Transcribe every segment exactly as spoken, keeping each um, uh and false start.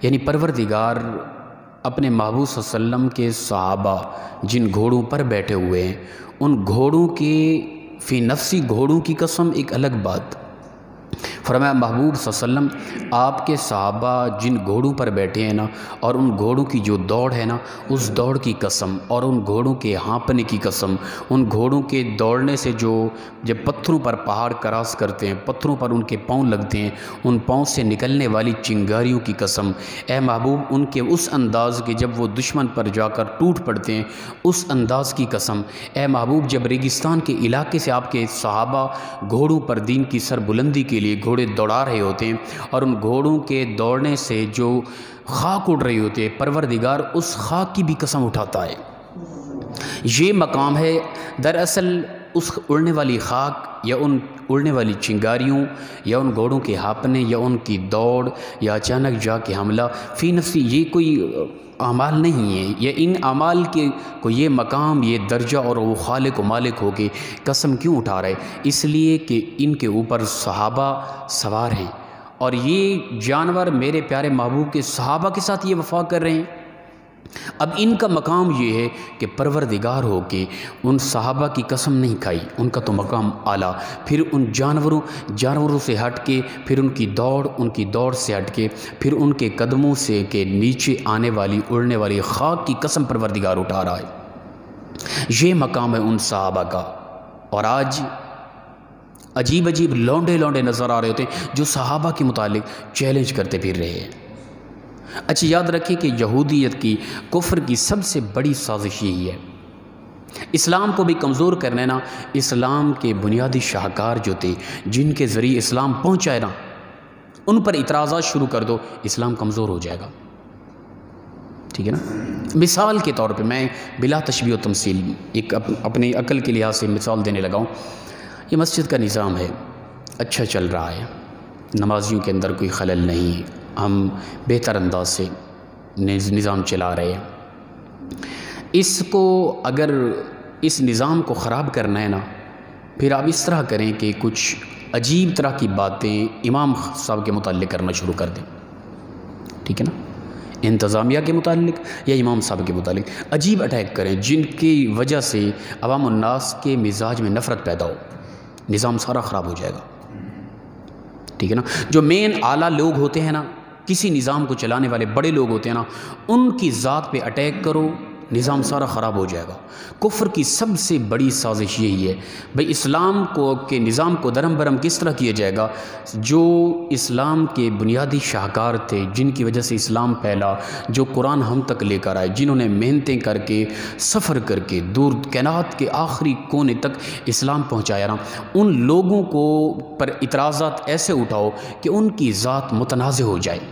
یعنی پروردگار اپنے محبوب صلی اللہ علیہ وسلم کے صحابہ جن گھوڑوں پر بیٹھے ہوئے ہیں ان گھوڑوں کے فی نفسی گھوڑوں کی قسم ایک الگ بات۔ فرمایا محبوب صلی اللہ علیہ وسلم آپ کے صحابہ جن گھوڑوں پر بیٹھے ہیں نا اور ان گھوڑوں کی جو دوڑ ہے نا اس دوڑ کی قسم اور ان گھوڑوں کے ہانپنے کی قسم، ان گھوڑوں کے دوڑنے سے جو جب پتھروں پر پہاڑ کراس کرتے ہیں پتھروں پر ان کے پاؤں لگتے ہیں ان پاؤں سے نکلنے والی چنگاریوں کی قسم، اے محبوب ان کے اس انداز کے جب وہ دشمن پر جا کر ٹوٹ پڑتے ہیں اس انداز کی قسم، اے محبوب جب ریگستان کے علاقے سے آپ کے صحابہ گھوڑوں پر دین کی سر بلندی کے لیے گھوڑے دوڑا رہے ہوتے ہیں اور ان گھوڑوں کے دوڑنے سے جو خاک اڑ رہی ہوتی ہے پروردگار اس خاک کی بھی قسم اٹھاتا ہے۔ یہ مقام ہے دراصل اس اڑنے والی خاک یا ان اڑنے والی چنگاریوں یا ان گھوڑوں کے ہانپنے یا ان کی دوڑ یا اچانک جا کے حملہ فی نفسی یہ کوئی اعمال نہیں ہے، یہ ان اعمال کے کو یہ مقام یہ درجہ اور وہ خالق و مالک ہو کے قسم کیوں اٹھا رہے؟ اس لیے کہ ان کے اوپر صحابہ سوار ہیں اور یہ جانور میرے پیارے محبوب کے صحابہ کے ساتھ یہ وفا کر رہے ہیں۔ اب ان کا مقام یہ ہے کہ پروردگار ہو کے ان صحابہ کی قسم نہیں کھائی، ان کا تو مقام اعلیٰ، پھر ان جانوروں جانوروں سے ہٹ کے پھر ان کی دوڑ ان کی دوڑ سے ہٹ کے پھر ان کے قدموں سے کے نیچے آنے والی اڑنے والی خاک کی قسم پروردگار اٹھا رہا ہے۔ یہ مقام ہے ان صحابہ کا، اور آج عجیب عجیب لونڈے لونڈے نظر آ رہے ہوتے ہیں جو صحابہ کے متعلق چیلنج کرتے پھر رہے ہیں۔ اچھا یاد رکھیں کہ یہودیت کی کفر کی سب سے بڑی سازش یہی ہے، اسلام کو بھی کمزور کرنے نا، اسلام کے بنیادی شاہکار جو تھے جن کے ذریعے اسلام پہنچائے نا ان پر اعتراضات شروع کر دو، اسلام کمزور ہو جائے گا، ٹھیک ہے نا۔ مثال کے طور پہ میں بلا تشبیہ و تمثیل ایک اپنی عقل کے لحاظ سے مثال دینے لگا ہوں۔ یہ مسجد کا نظام ہے، اچھا چل رہا ہے، نمازیوں کے اندر کوئی خلل نہیں، ہم بہتر انداز سے نظام چلا رہے ہیں۔ اس کو اگر اس نظام کو خراب کرنا ہے نا پھر آپ اس طرح کریں کہ کچھ عجیب طرح کی باتیں امام صاحب کے متعلق کرنا شروع کر دیں، ٹھیک ہے نا، انتظامیہ کے متعلق یا امام صاحب کے متعلق عجیب اٹیک کریں جن کی وجہ سے عوام الناس کے مزاج میں نفرت پیدا ہو، نظام سارا خراب ہو جائے گا، ٹھیک ہے نا۔ جو مین اعلیٰ لوگ ہوتے ہیں نا کسی نظام کو چلانے والے بڑے لوگ ہوتے ہیں نا ان کی ذات پہ اٹیک کرو نظام سارا خراب ہو جائے گا۔ کفر کی سب سے بڑی سازش یہی ہے بھئی اسلام کو کے نظام کو درم برم کس طرح کیا جائے گا؟ جو اسلام کے بنیادی شاہکار تھے جن کی وجہ سے اسلام پھیلا، جو قرآن ہم تک لے کر آئے، جنہوں نے محنتیں کر کے سفر کر کے دور کائنات کے آخری کونے تک اسلام پہنچایا نا ان لوگوں کو پر اعتراضات ایسے اٹھاؤ کہ ان کی ذات متنازع ہو جائے،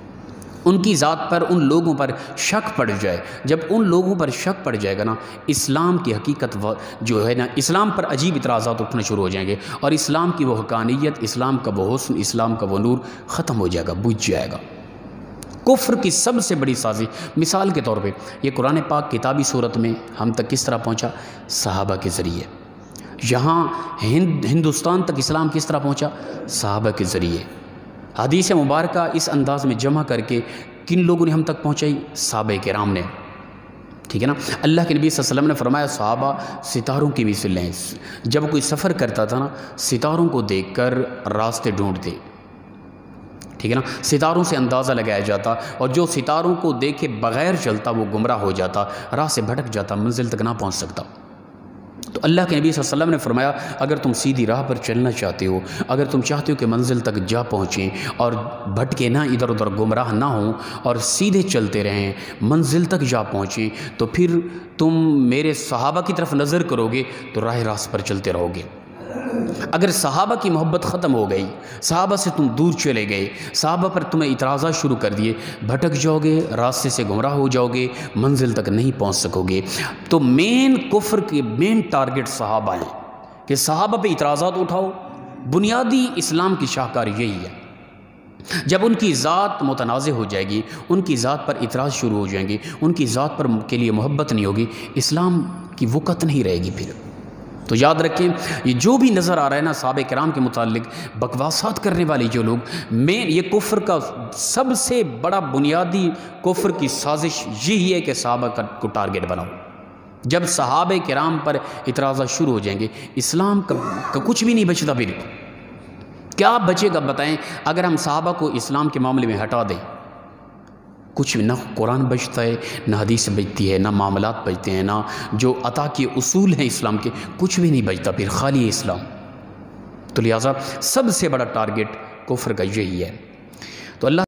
ان کی ذات پر ان لوگوں پر شک پڑ جائے۔ جب ان لوگوں پر شک پڑ جائے گا نا اسلام کی حقیقت جو ہے نا اسلام پر عجیب اعتراضات اٹھنے شروع ہو جائیں گے اور اسلام کی وہ حقانیت، اسلام کا وہ حسن، اسلام کا وہ نور ختم ہو جائے گا، بجھ جائے گا۔ کفر کی سب سے بڑی سازش مثال کے طور پہ یہ قرآن پاک کتابی صورت میں ہم تک کس طرح پہنچا؟ صحابہ کے ذریعے۔ یہاں ہند ہندوستان تک اسلام کس طرح پہنچا؟ صحابہ کے ذریعے۔ حدیث مبارکہ اس انداز میں جمع کر کے کن لوگوں نے ہم تک پہنچائی؟ صحابہ کرام نے، ٹھیک ہے نا۔ اللہ کے نبی صلی اللہ علیہ وسلم نے فرمایا صحابہ ستاروں کی مثل ہیں، جب کوئی سفر کرتا تھا نا ستاروں کو دیکھ کر راستے ڈھونڈتے، ٹھیک ہے نا، ستاروں سے اندازہ لگایا جاتا اور جو ستاروں کو دیکھے بغیر چلتا وہ گمراہ ہو جاتا، راہ سے بھٹک جاتا، منزل تک نہ پہنچ سکتا۔ تو اللہ کے نبی صلی اللہ علیہ وسلم نے فرمایا اگر تم سیدھی راہ پر چلنا چاہتے ہو، اگر تم چاہتے ہو کہ منزل تک جا پہنچیں اور بھٹکے نہ، ادھر ادھر گمراہ نہ ہوں اور سیدھے چلتے رہیں، منزل تک جا پہنچیں، تو پھر تم میرے صحابہ کی طرف نظر کرو گے تو راہ راست پر چلتے رہو گے۔ اگر صحابہ کی محبت ختم ہو گئی، صحابہ سے تم دور چلے گئے، صحابہ پر تمہیں اعتراضات شروع کر دیے، بھٹک جاؤ گے، راستے سے گمراہ ہو جاؤ گے، منزل تک نہیں پہنچ سکو گے۔ تو مین کفر کے مین ٹارگٹ صحابہ ہیں کہ صحابہ پہ اعتراضات اٹھاؤ، بنیادی اسلام کی شاہکار یہی ہے۔ جب ان کی ذات متنازع ہو جائے گی، ان کی ذات پر اعتراض شروع ہو جائیں گے، ان کی ذات پر کے لیے محبت نہیں ہوگی، اسلام کی وقت نہیں رہے گی، پھر تو یاد رکھیں یہ جو بھی نظر آ رہا ہے نا صحابہ کرام کے متعلق بکواسات کرنے والے جو لوگ، میں یہ کفر کا سب سے بڑا بنیادی کفر کی سازش یہی ہے کہ صحابہ کو ٹارگٹ بناؤ۔ جب صحابہ کرام پر اعتراضات شروع ہو جائیں گے اسلام کا, کا کچھ بھی نہیں بچتا۔ پھر کیا بچے گا بتائیں اگر ہم صحابہ کو اسلام کے معاملے میں ہٹا دیں؟ کچھ نہ قرآن بچتا ہے، نہ حدیث بچتی ہے، نہ معاملات بچتے ہیں، نہ جو عطا کے اصول ہیں اسلام کے، کچھ بھی نہیں بچتا، پھر خالی ہے اسلام۔ تو لہٰذا سب سے بڑا ٹارگٹ کفر کا یہی ہے۔ تو اللہ